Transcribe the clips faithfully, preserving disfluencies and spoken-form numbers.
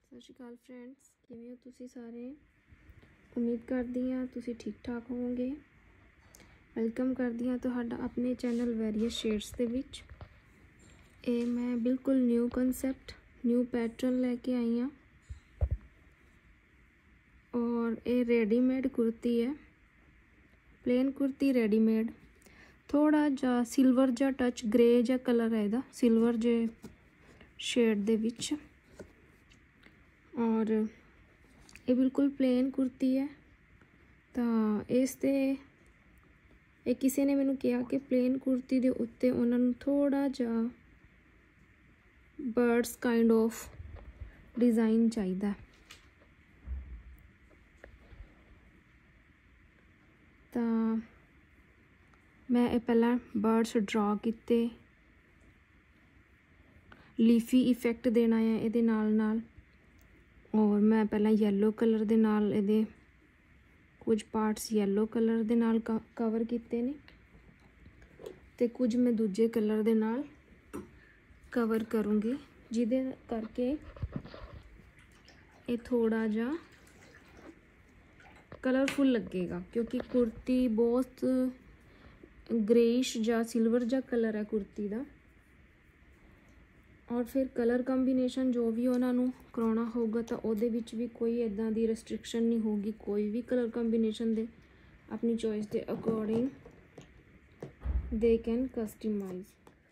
सत श्री अकाल फ्रेंड्स, किवें हो तुसी सारे। उम्मीद करदी हाँ तुसी ठीक ठाक होवोगे। वेलकम करदी हाँ तुहाडा अपने चैनल वेरियस शेड्स दे विच। ए मैं बिल्कुल न्यू कंसैप्ट न्यू पैटर्न लैके आई हाँ और ये रेडीमेड कुर्ती है, प्लेन कुर्ती रेडीमेड। थोड़ा जा सिल्वर जा टच ग्रे जा कलर है इहदा, सिल्वर जे शेड दे विच। और ये बिल्कुल प्लेन कुर्ती है। तो इस ते ये किसी ने मैनू कहा कि प्लेन कुर्ती दे उत्ते उन्होंने थोड़ा जा बर्ड्स काइंड ऑफ डिज़ाइन चाहिए। तो मैं पहला बर्ड्स ड्रॉ किते, लीफी इफेक्ट देना है ये नाल नाल। और मैं पहला येलो कलर दे नाल ये कुछ पार्ट्स येलो कलर दे नाल कवर किते ने ते कुछ मैं दूजे कलर दे नाल कवर करूँगी, जिदे करके ये थोड़ा जा कलरफुल लगेगा। क्योंकि कुर्ती बहुत ग्रेइश जा सिल्वर जा कलर है कुर्ती दा। और फिर कलर कंबीनेशन जो भी उन्होंने कराना होगा तो उहदे विच भी कोई इदां दी रिस्ट्रिक्शन नहीं होगी। कोई भी कलर कंबीनेशन दे अपनी चॉइस के अकॉर्डिंग दे कैन कस्टमाइज।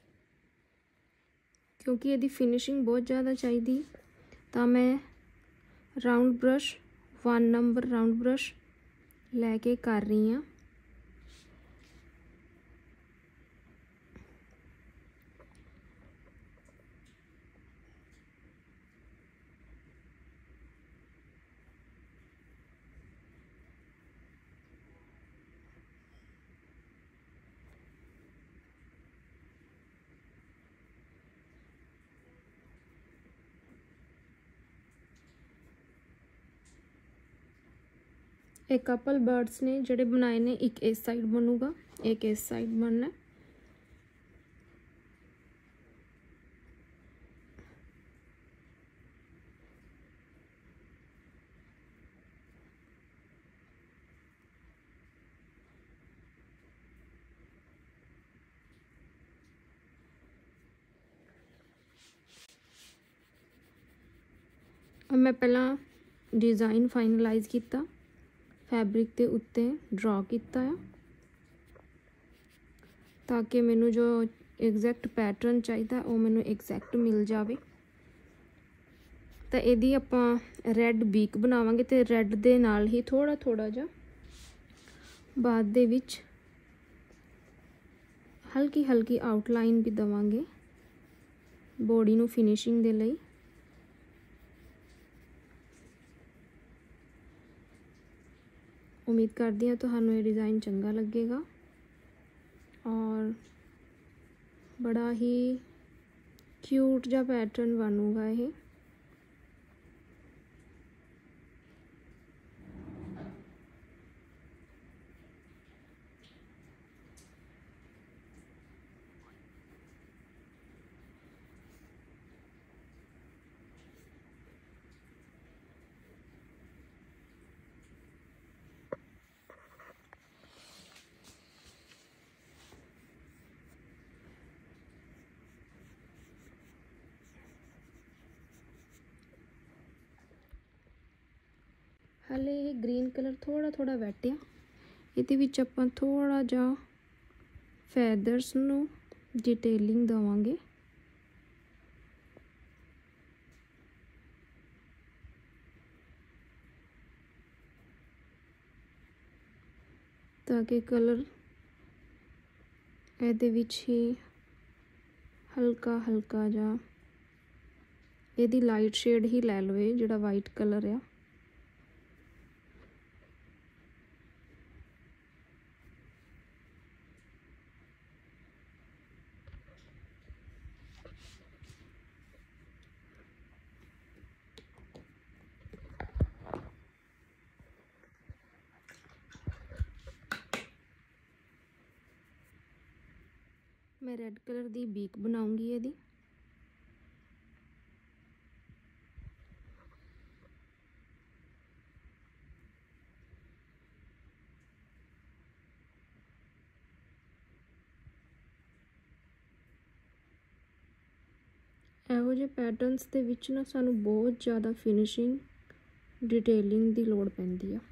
क्योंकि यदि फिनिशिंग बहुत ज़्यादा चाहिए तो मैं round brush one number round brush लैके कर रही हाँ। एक कपल बर्ड्स ने जड़े बनाए ने, एक इस साइड बनूगा एक इस साइड बनना। मैं पहला डिज़ाइन फाइनलाइज किया, फैब्रिक के उत्ते ड्रॉ किया है ताकि मैनू जो एग्जैक्ट पैटर्न चाहिए वो मैनू एग्जैक्ट मिल जाए। तो यदि आपां रैड बीक बनावांगे तो रैड दे नाल ही थोड़ा थोड़ा जा बाद दे विच हल्की हल्की आउटलाइन भी देवांगे बॉडी नू फिनिशिंग दे लई। उम्मीद करती हूँ तुहानू ये डिज़ाइन चंगा लगेगा और बड़ा ही क्यूट जा पैटर्न बनूगा ये। हाले ये ग्रीन कलर थोड़ा थोड़ा वैटिया, ये विच आपां थोड़ा जा फैदर्स नू डिटेलिंग देवांगे। ताकि कलर ये विच ही हल्का हल्का जा यदि लाइट शेड ही लै लवे जिहड़ा वाइट कलर है। मैं रेड कलर दी बीक बनाऊंगी यदि ਇਹੋ ਜਿਹੇ ਪੈਟਰਨਸ ਦੇ ਵਿੱਚ ਨਾ ਸਾਨੂੰ ਬਹੁਤ ਜ਼ਿਆਦਾ ਫਿਨਿਸ਼ਿੰਗ ਡਿਟੇਲਿੰਗ ਦੀ ਲੋੜ ਪੈਂਦੀ ਆ।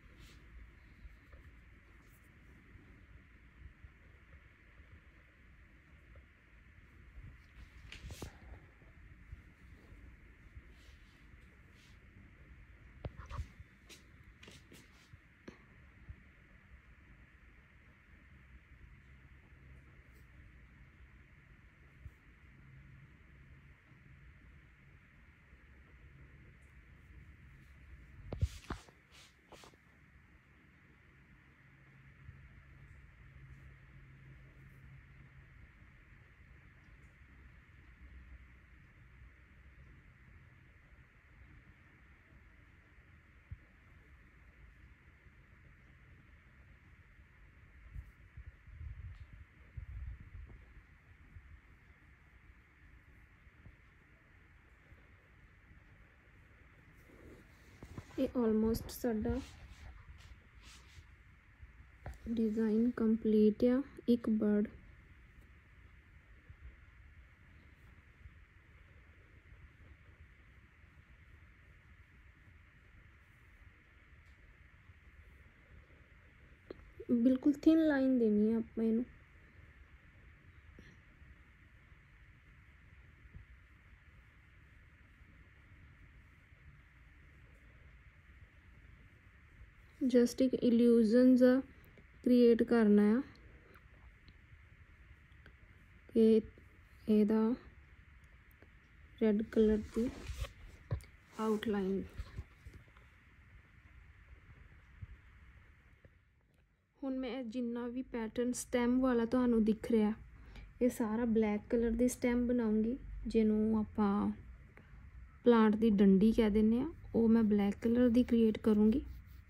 ਇਹ ਆਲਮੋਸਟ ਸਾਡਾ डिज़ाइन कंप्लीट आ। एक बर्ड बिल्कुल थिन लाइन देनी है आप इनू। जस्ट एक इल्यूजन सा क्रिएट करना है कि एदा रेड कलर की आउटलाइन। हुण मैं जिन्ना भी पैटर्न स्टैम वाला तुहानू दिख रहा ये सारा ब्लैक कलर की स्टैम बनाऊंगी, जिन्हों आपां प्लांट की डंडी कह देने वो मैं ब्लैक कलर की क्रिएट करूँगी।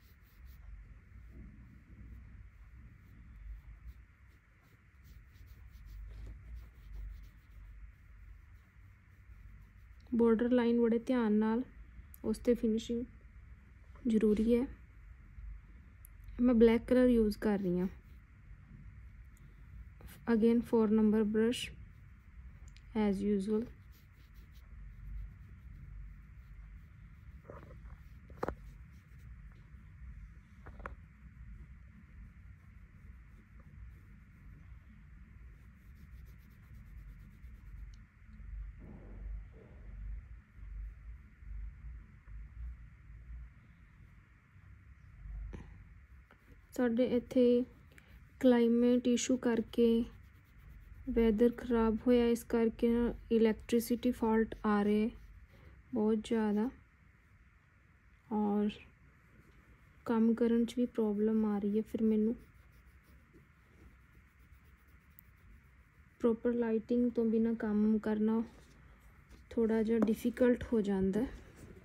बॉर्डर लाइन बड़े ध्यान नाल उस ते फिनिशिंग जरूरी है। मैं ब्लैक कलर यूज़ कर रही हूँ। Again four number brush as usual. साढ़े इत्थे क्लाइमेट इशू करके वैदर ख़राब होया, इस करके इलैक्ट्रिसिटी फॉल्ट आ रहे बहुत ज़्यादा और काम करन च भी प्रॉब्लम आ रही है। फिर मैनू प्रॉपर लाइटिंग तो बिना काम करना थोड़ा जा डिफ़िकल्ट हो जाता है।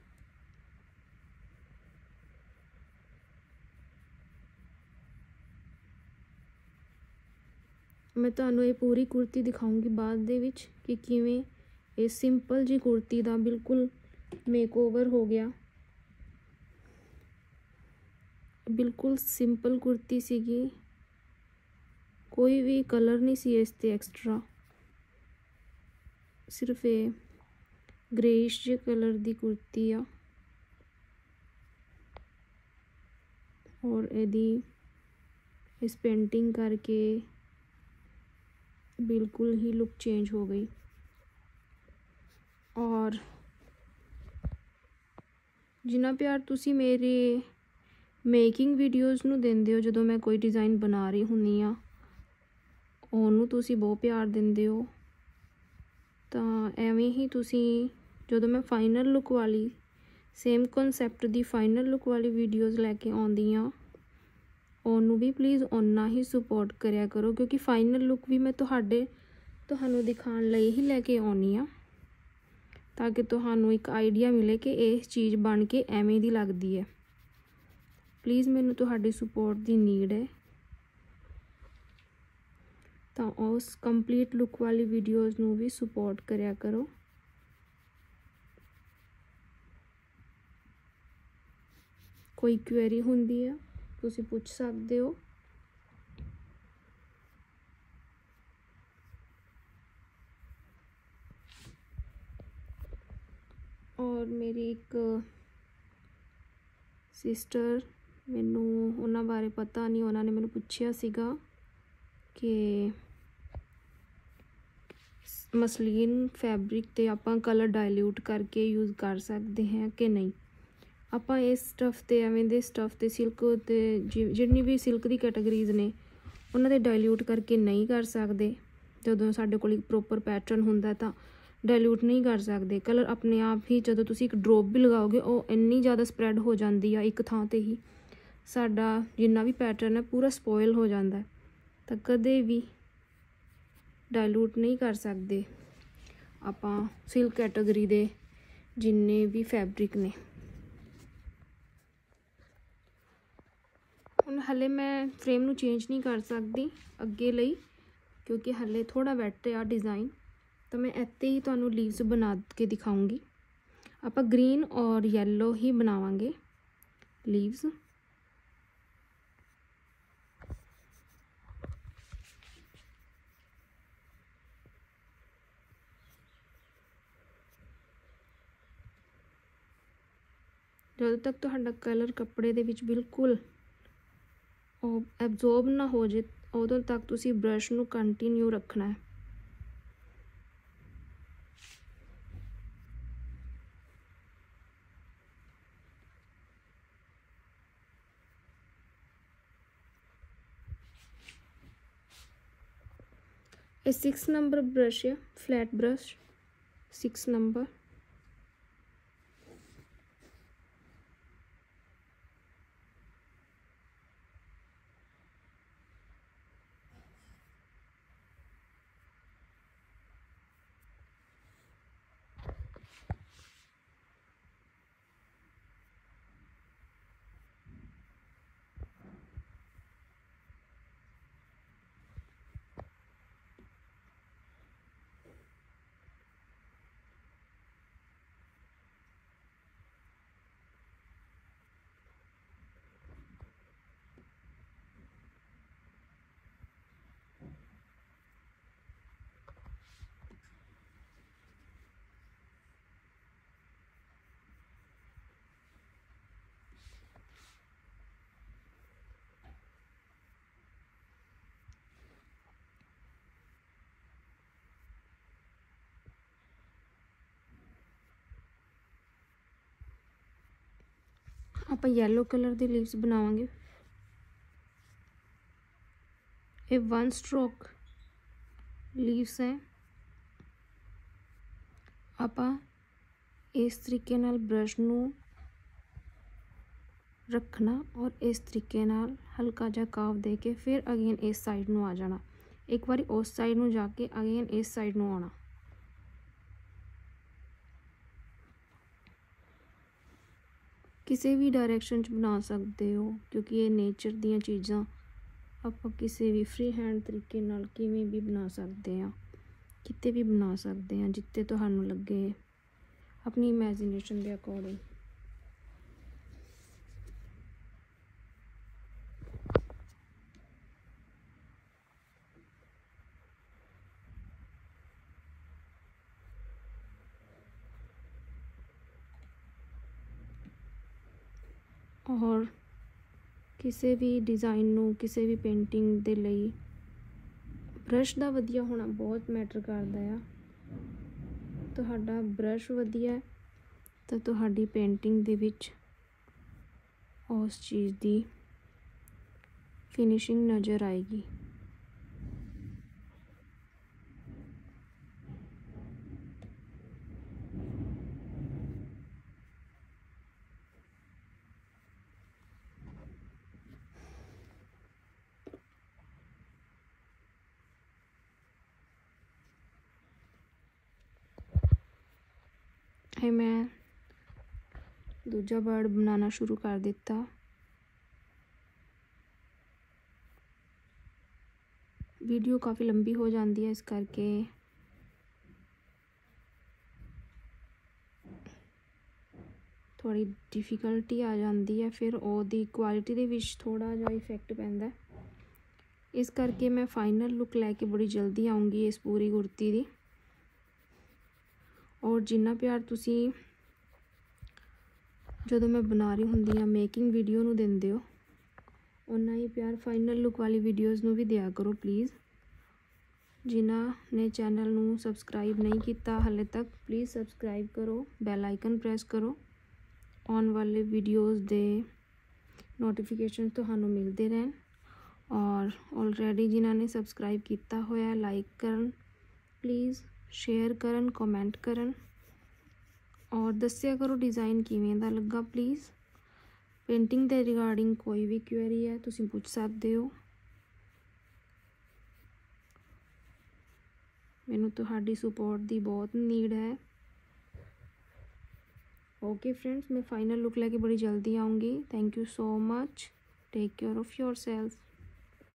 मैं तुहानू ये पूरी कुर्ती दिखाऊंगी बाद दे विच कि किवें ये सिंपल जी कुर्ती दा बिल्कुल मेकओवर हो गया। बिल्कुल सिंपल कुर्ती सीगी, कोई भी कलर नहीं सी इस ते एक्सट्रा, सिर्फ ये ग्रेइश जे कलर दी कुर्ती आ और यदि इस पेंटिंग करके बिल्कुल ही लुक चेंज हो गई। और जिन्ना प्यार तुसी मेरे मेकिंग वीडियोज़ नू देंदे हो, जदों मैं कोई डिज़ाइन बना रही हुन्नी आ ओनू तुसी बहुत प्यार देंदे हो, तां एवें ही तुसी जदों मैं फाइनल लुक वाली सेम कॉन्सैप्ट दी फाइनल लुक वाली वीडियोज़ लैके आउंदी आ ओनू भी प्लीज़ उन्ना ही सपोर्ट करया करो, क्योंकि फाइनल लुक भी मैं तुहाडे तुहानू दिखाण लई ही लैके आउनी आ, ताकि तुहानू एक आइडिया मिले कि इस चीज़ बन के एवें दी लगदी है। प्लीज़ मैनू तुहाडी सपोर्ट दी नीड है, तो उस कंप्लीट लुक वाली वीडियोज़ नू भी सपोर्ट करया करो। कोई क्वेरी हुंदी है तुसी पूछ सकते हो। और मेरी एक सिस्टर, मैनू उन्हां बारे पता नहीं, उन्होंने मैनू पुछया सीगा कि मसलीन फैब्रिक ते आपां कलर डायल्यूट करके यूज़ कर सकते हैं कि नहीं। आपां इस स्टफ ते एवें दे स्टफ ते सिल्क ते जिन्नी भी सिल्क दी कैटेगरीज ने उन्हां दे डायल्यूट करके नहीं कर सकते। जदों साडे कोल प्रॉपर पैटर्न हुंदा तां डायल्यूट नहीं कर सकते। कलर अपने आप ही जदों तुसीं एक ड्रॉप भी लगाओगे वो इन्नी ज़्यादा स्प्रैड हो जाती है एक थां ते ही, साडा जिन्ना भी पैटर्न है पूरा स्पॉयल हो जाता है। तो कदे भी डायल्यूट नहीं कर सकते आपां सिल्क कैटेगरी दे जिन्ने भी फैब्रिक ने। हुण हले मैं फ्रेम नू चेंज नहीं कर सकती अगे लई, क्योंकि हले थोड़ा वैट आ डिज़ाइन। तो मैं इत्ते ही तुहानू लीव्स बना के दिखाऊंगी। आपां ग्रीन और येलो ही बनावांगे लीव्स। जदों तक तुहाडा कलर कपड़े दे विच बिल्कुल एब्जॉर्ब ना हो जाए उदों तक तुसी ब्रश नू कंटिन्यू रखना है। ये सिक्स नंबर ब्रश है, फ्लैट ब्रश सिक्स नंबर। आप येलो कलर के लीव्स बनावांगे। ये वन स्ट्रोक लीव्स हैं। आप इस तरीके नाल ब्रश नू रखना और इस तरीके नाल हल्का जा काव दे के फिर अगेन इस साइड नू आ जाना। एक बारी उस साइड नू जाके अगेन इस साइड नू आना। किसी भी डायरैक्शन च बना सकते हो, क्योंकि ये नेचर दियां चीज़ां आप किसी भी फ्री हैंड तरीके नाल किवें भी बना सकते हैं, किते भी बना सकते हैं जिते तुहानू लगे अपनी इमेजिनेशन के अकॉर्डिंग। और किसी भी डिज़ाइन नू किसी भी पेंटिंग दे लई ब्रश दा वधिया होना बहुत मैटर करदा है। तुहाडा ब्रश वधिया तो तुहाडी पेंटिंग दे विच उस चीज़ दी फिनिशिंग नज़र आएगी। मैं दूजा बर्ड बनाना शुरू कर दिता। वीडियो काफ़ी लंबी हो जाती है, इस करके थोड़ी डिफिकल्टी आ जाती है, फिर ओदी क्वालिटी दे विच थोड़ा जा इफेक्ट पैंदा है। इस करके मैं फाइनल लुक लैके बड़ी जल्दी आऊँगी इस पूरी कुर्ती दी। और जिन्ना प्यार तुसी ਜਦੋਂ ਮੈਂ ਬਣਾ ਰਹੀ ਹੁੰਦੀ ਹਾਂ ਮੇਕਿੰਗ ਵੀਡੀਓ ਨੂੰ ਦਿੰਦੇ ਹੋ, ਉਨਾ ਹੀ ਪਿਆਰ ਫਾਈਨਲ ਲੁੱਕ ਵਾਲੀ ਵੀਡੀਓਜ਼ ਨੂੰ ਵੀ ਦਿਆ ਕਰੋ ਪਲੀਜ਼। ਜਿਨ੍ਹਾਂ ਨੇ ਚੈਨਲ ਨੂੰ ਸਬਸਕ੍ਰਾਈਬ ਨਹੀਂ ਕੀਤਾ ਹਾਲੇ ਤੱਕ, ਪਲੀਜ਼ ਸਬਸਕ੍ਰਾਈਬ ਕਰੋ, ਬੈਲ ਆਈਕਨ ਪ੍ਰੈਸ ਕਰੋ, ਆਉਣ ਵਾਲੇ ਵੀਡੀਓਜ਼ ਦੇ ਨੋਟੀਫਿਕੇਸ਼ਨ ਤੁਹਾਨੂੰ ਮਿਲਦੇ ਰਹਿਣ। ਔਰ ਆਲਰੇਡੀ ਜਿਨ੍ਹਾਂ ਨੇ ਸਬਸਕ੍ਰਾਈਬ ਕੀਤਾ ਹੋਇਆ ਲਾਈਕ ਕਰਨ ਪਲੀਜ਼, ਸ਼ੇਅਰ ਕਰਨ, ਕਮੈਂਟ ਕਰਨ ਔਰ ਦੱਸਿਆ ਕਰੋ ਡਿਜ਼ਾਈਨ ਕਿਵੇਂ ਦਾ ਲੱਗਾ ਪਲੀਜ਼। ਪੇਂਟਿੰਗ ਦੇ ਰਿਗਾਰਡਿੰਗ ਕੋਈ ਵੀ ਕੁਐਰੀ ਹੈ ਤੁਸੀਂ ਪੁੱਛ ਸਕਦੇ ਹੋ। ਮੈਨੂੰ ਤੁਹਾਡੀ ਸਪੋਰਟ ਦੀ ਬਹੁਤ ਨੀਡ ਹੈ। ओके फ्रेंड्स, मैं फाइनल लुक लेके बड़ी जल्दी आऊँगी। Thank you so much, take care of your self.